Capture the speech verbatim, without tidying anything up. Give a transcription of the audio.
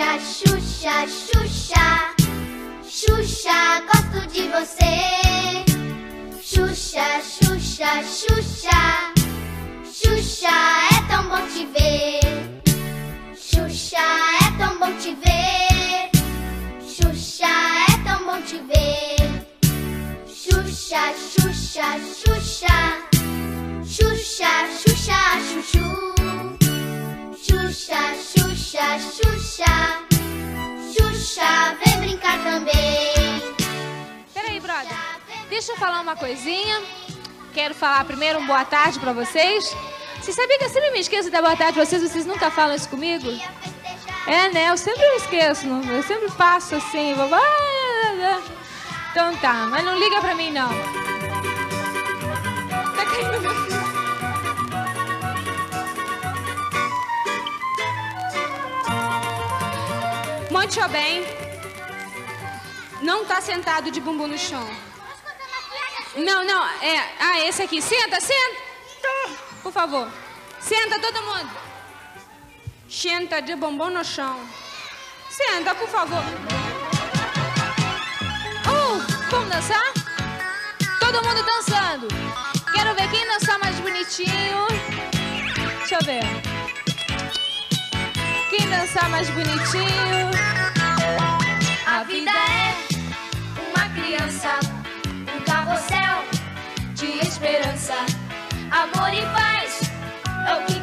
Xuxa, Xuxa, Xuxa, Xuxa, gosto de você. Xuxa, Xuxa, Xuxa, Xuxa, é tão bom te ver. Xuxa, é tão bom te ver. Xuxa, é tão bom te ver. Xuxa, Xuxa, Xuxa, Xuxa, Xuxa, Chuchu. Xuxa, Xuxa, Xuxa, Xuxa, vem brincar também. Peraí, brother, deixa eu falar uma coisinha. Quero falar primeiro um boa tarde pra vocês. Você sabia que eu sempre me esqueço da boa tarde pra vocês? Vocês nunca falam isso comigo? É, né? Eu sempre me esqueço. Eu sempre faço assim. Vou... Então tá, mas não liga pra mim, não. Tá caindo meu filho. Muito bem. Não tá sentado de bumbum no chão. Não, não, é... Ah, esse aqui. Senta, senta. Por favor. Senta, todo mundo. Senta de bumbum no chão. Senta, por favor. Uh, vamos dançar? Todo mundo dançando. Quero ver quem dançar mais bonitinho. Deixa eu ver. Quem dançar mais bonitinho. A vida é uma criança, um carrossel de esperança. Amor e paz é o que